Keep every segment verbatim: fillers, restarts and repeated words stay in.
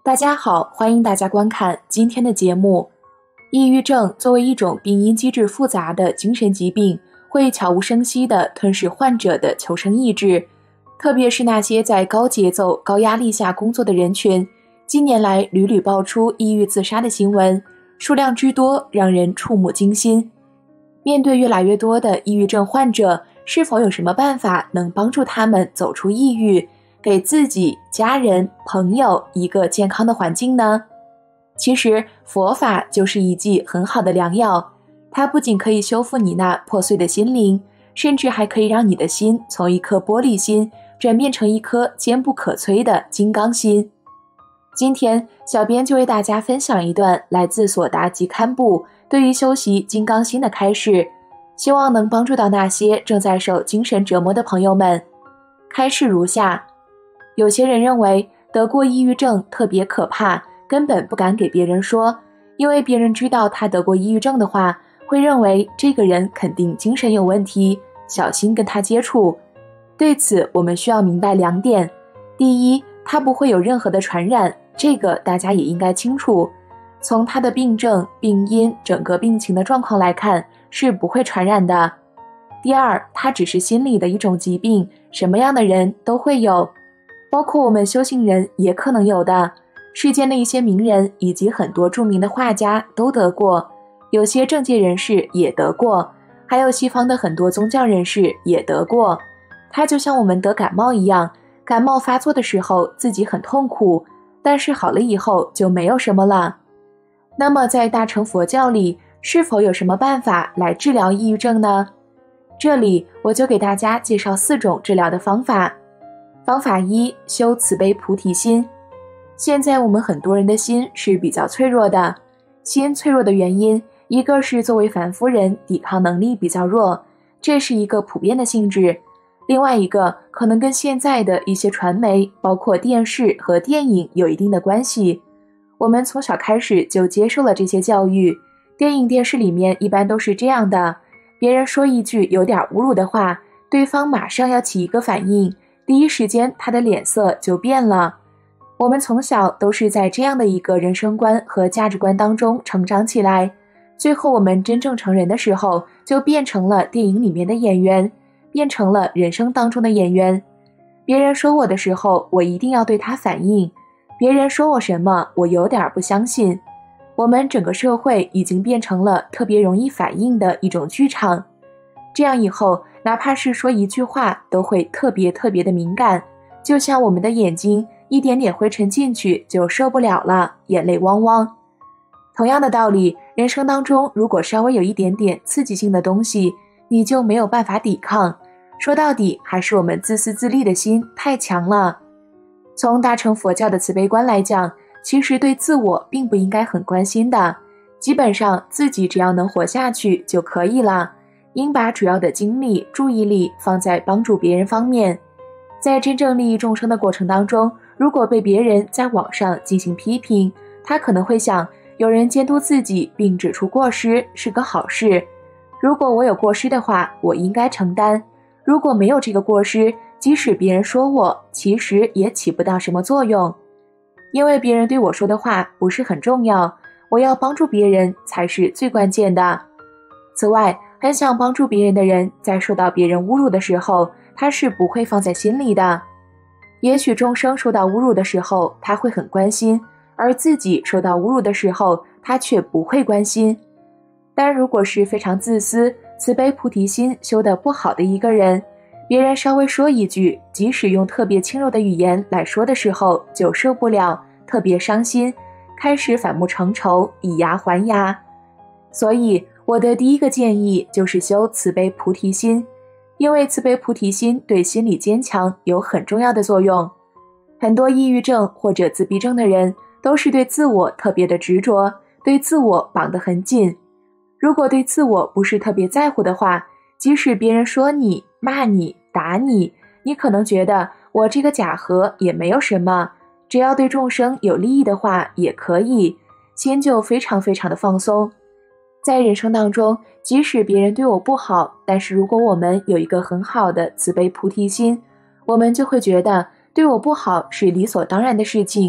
大家好，欢迎大家观看今天的节目。抑郁症作为一种病因机制复杂的精神疾病，会悄无声息地吞噬患者的求生意志，特别是那些在高节奏、高压力下工作的人群。近年来屡屡爆出抑郁自杀的新闻，数量之多让人触目惊心。面对越来越多的抑郁症患者，是否有什么办法能帮助他们走出抑郁，给自己、家人、朋友一个健康的环境呢？其实佛法就是一剂很好的良药，它不仅可以修复你那破碎的心灵，甚至还可以让你的心从一颗玻璃心转变成一颗坚不可摧的金刚心。今天小编就为大家分享一段来自索达吉堪布对于修习金刚心的开示，希望能帮助到那些正在受精神折磨的朋友们。开示如下：有些人认为得过抑郁症特别可怕，根本不敢给别人说，因为别人知道他得过抑郁症的话，会认为这个人肯定精神有问题，小心跟他接触。对此我们需要明白两点。第一，他不会有任何的传染，这个大家也应该清楚。从他的病症、病因、整个病情的状况来看，是不会传染的。第二，他只是心理的一种疾病，什么样的人都会有，包括我们修行人也可能有的。世间的一些名人以及很多著名的画家都得过，有些政界人士也得过，还有西方的很多宗教人士也得过。它就像我们得感冒一样，感冒发作的时候自己很痛苦，但是好了以后就没有什么了。那么在大乘佛教里，是否有什么办法来治疗抑郁症呢？这里我就给大家介绍四种治疗的方法。方法一，修慈悲菩提心。现在我们很多人的心是比较脆弱的，心脆弱的原因，一个是作为凡夫人抵抗能力比较弱，这是一个普遍的性质。另外一个可能跟现在的一些传媒，包括电视和电影有一定的关系。我们从小开始就接受了这些教育，电影电视里面一般都是这样的，别人说一句有点侮辱的话，对方马上要起一个反应，第一时间他的脸色就变了。我们从小都是在这样的一个人生观和价值观当中成长起来，最后我们真正成人的时候，就变成了电影里面的演员，变成了人生当中的演员。别人说我的时候，我一定要对他反应，别人说我什么，我有点不相信。我们整个社会已经变成了特别容易反应的一种剧场，这样以后哪怕是说一句话都会特别特别的敏感，就像我们的眼睛一点点灰尘进去就受不了了，眼泪汪汪。同样的道理，人生当中如果稍微有一点点刺激性的东西，你就没有办法抵抗，说到底还是我们自私自利的心太强了。从大乘佛教的慈悲观来讲，其实对自我并不应该很关心的，基本上自己只要能活下去就可以了，应把主要的精力、注意力放在帮助别人方面。在真正利益众生的过程当中，如果被别人在网上进行批评，他可能会想，有人监督自己并指出过失是个好事，如果我有过失的话，我应该承担，如果没有这个过失，即使别人说我，其实也起不到什么作用，因为别人对我说的话不是很重要，我要帮助别人才是最关键的。此外，很想帮助别人的人，在受到别人侮辱的时候，他是不会放在心里的。也许众生受到侮辱的时候，他会很关心，而自己受到侮辱的时候，他却不会关心。但如果是非常自私、慈悲菩提心修得不好的一个人，别人稍微说一句，即使用特别轻柔的语言来说的时候，就受不了，特别伤心，开始反目成仇，以牙还牙。所以我的第一个建议就是修慈悲菩提心，因为慈悲菩提心对心理坚强有很重要的作用。很多抑郁症或者自闭症的人都是对自我特别的执着，对自我绑得很紧。如果对自我不是特别在乎的话，即使别人说你、骂你、打你，你可能觉得我这个假和也没有什么，只要对众生有利益的话也可以，心就非常非常的放松。在人生当中，即使别人对我不好，但是如果我们有一个很好的慈悲菩提心，我们就会觉得对我不好是理所当然的事情，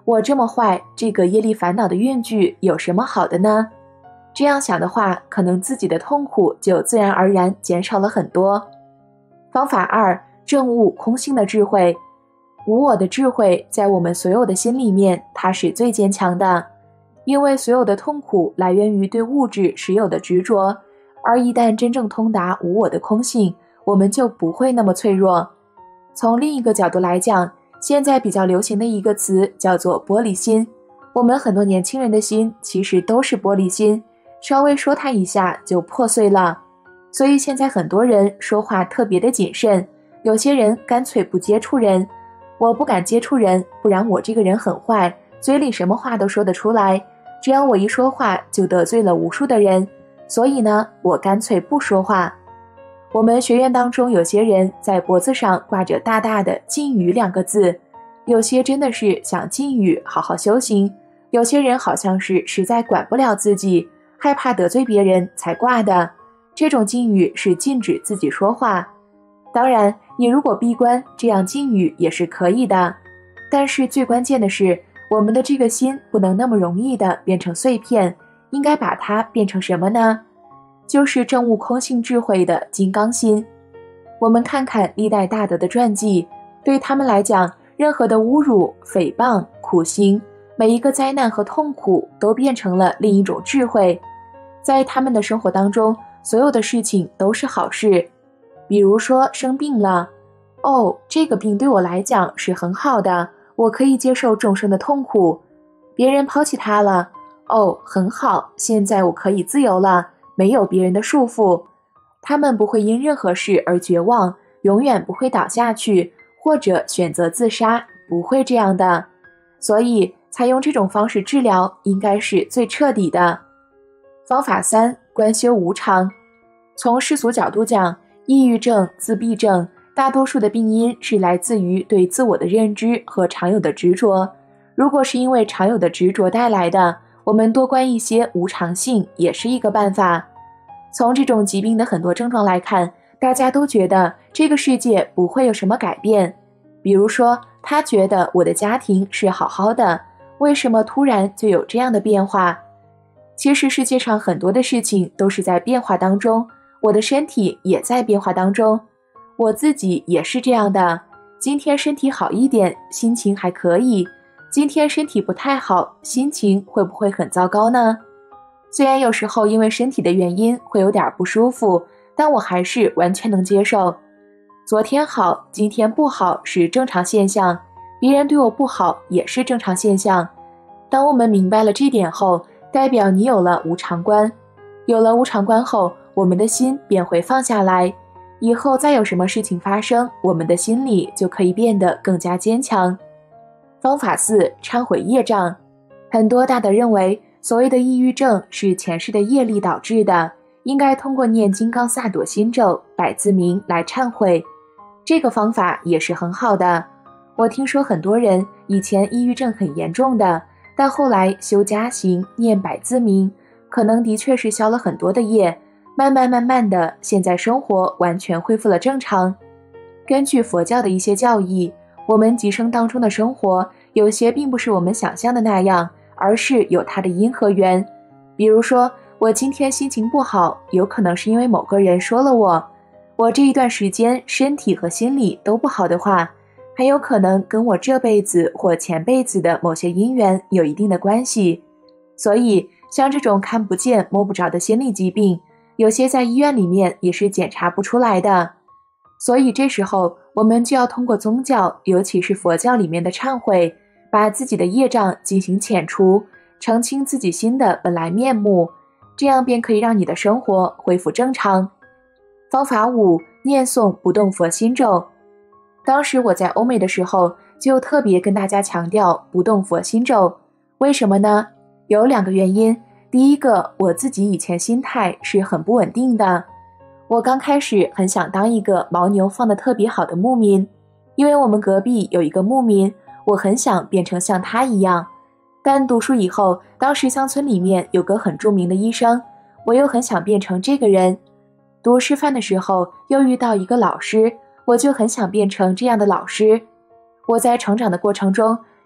我这么坏，这个业力烦恼的怨句有什么好的呢？这样想的话，可能自己的痛苦就自然而然减少了很多。方法二，证悟空性的智慧。无我的智慧在我们所有的心里面，它是最坚强的，因为所有的痛苦来源于对物质实有的执着，而一旦真正通达无我的空性，我们就不会那么脆弱。从另一个角度来讲，现在比较流行的一个词叫做玻璃心，我们很多年轻人的心其实都是玻璃心，稍微说它一下就破碎了。所以现在很多人说话特别的谨慎，有些人干脆不接触人，我不敢接触人，不然我这个人很坏，嘴里什么话都说得出来，只要我一说话就得罪了无数的人，所以呢，我干脆不说话。我们学院当中有些人在脖子上挂着大大的禁语两个字，有些真的是想禁语好好修行，有些人好像是实在管不了自己，害怕得罪别人才挂的。这种禁语是禁止自己说话，当然你如果闭关，这样禁语也是可以的，但是最关键的是我们的这个心不能那么容易的变成碎片，应该把它变成什么呢？就是证悟空性智慧的金刚心。我们看看历代大德的传记，对他们来讲，任何的侮辱、诽谤、苦行，每一个灾难和痛苦都变成了另一种智慧。在他们的生活当中，所有的事情都是好事。比如说生病了，哦，这个病对我来讲是很好的，我可以接受众生的痛苦。别人抛弃他了，哦，很好，现在我可以自由了，没有别人的束缚。他们不会因任何事而绝望，永远不会倒下去，或者选择自杀，不会这样的。所以采用这种方式治疗应该是最彻底的。方法三，观修无常。从世俗角度讲，抑郁症、自闭症大多数的病因是来自于对自我的认知和常有的执着。如果是因为常有的执着带来的，我们多观一些无常性也是一个办法。从这种疾病的很多症状来看，大家都觉得这个世界不会有什么改变。比如说，他觉得我的家庭是好好的，为什么突然就有这样的变化？其实世界上很多的事情都是在变化当中，我的身体也在变化当中，我自己也是这样的。今天身体好一点，心情还可以；今天身体不太好，心情会不会很糟糕呢？虽然有时候因为身体的原因会有点不舒服，但我还是完全能接受。昨天好，今天不好是正常现象，别人对我不好也是正常现象。当我们明白了这点后，代表你有了无常观。有了无常观后，我们的心便会放下来，以后再有什么事情发生，我们的心里就可以变得更加坚强。方法四，忏悔业障。很多大德认为，所谓的抑郁症是前世的业力导致的，应该通过念金刚萨埵心咒、百字明来忏悔。这个方法也是很好的。我听说很多人以前抑郁症很严重的，但后来修加行、念百字明，可能的确是消了很多的业，慢慢慢慢的，现在生活完全恢复了正常。根据佛教的一些教义，我们极生当中的生活，有些并不是我们想象的那样，而是有它的因和缘。比如说，我今天心情不好，有可能是因为某个人说了我，我这一段时间身体和心理都不好的话，很有可能跟我这辈子或前辈子的某些因缘有一定的关系。所以像这种看不见摸不着的心理疾病，有些在医院里面也是检查不出来的。所以这时候我们就要通过宗教，尤其是佛教里面的忏悔，把自己的业障进行遣除，澄清自己心的本来面目，这样便可以让你的生活恢复正常。方法五，念诵不动佛心咒。当时我在欧美的时候，就特别跟大家强调不动佛心咒。为什么呢？有两个原因。第一个，我自己以前心态是很不稳定的。我刚开始很想当一个牦牛放得特别好的牧民，因为我们隔壁有一个牧民，我很想变成像他一样。但读书以后，当时乡村里面有个很著名的医生，我又很想变成这个人。读师范的时候，又遇到一个老师，我就很想变成这样的老师。我在成长的过程中，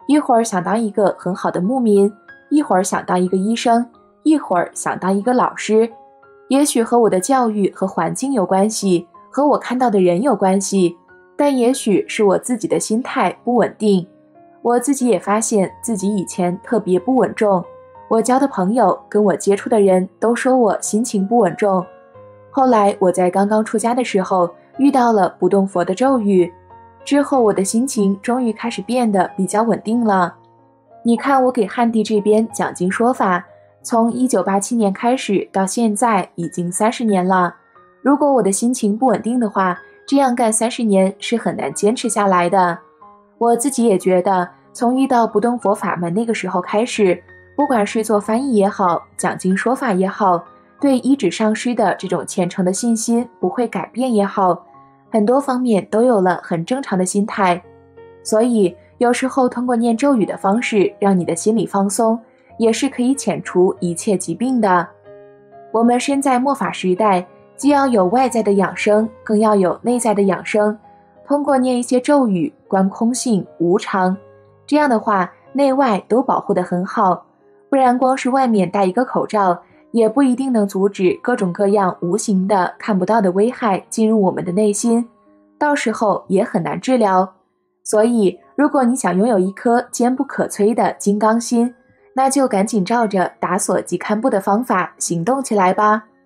一会儿想当一个很好的牧民，一会儿想当一个医生，一会儿想当一个老师。也许和我的教育和环境有关系，和我看到的人有关系，但也许是我自己的心态不稳定。我自己也发现自己以前特别不稳重，我交的朋友跟我接触的人都说我心情不稳重。后来我在刚刚出家的时候遇到了不动佛的咒语，之后我的心情终于开始变得比较稳定了。你看我给汉地这边讲经说法，从一九八七年开始到现在已经三十年了。如果我的心情不稳定的话，这样干三十年是很难坚持下来的。我自己也觉得，从遇到不动佛法门那个时候开始，不管是做翻译也好，讲经说法也好，对依止上师的这种虔诚的信心不会改变也好，很多方面都有了很正常的心态。所以有时候通过念咒语的方式让你的心理放松，也是可以遣除一切疾病的。我们身在末法时代，既要有外在的养生，更要有内在的养生。通过念一些咒语，观空性无常，这样的话内外都保护得很好。不然光是外面戴一个口罩，也不一定能阻止各种各样无形的看不到的危害进入我们的内心，到时候也很难治疗。所以如果你想拥有一颗坚不可摧的金刚心，那就赶紧照着打锁即堪布的方法行动起来吧。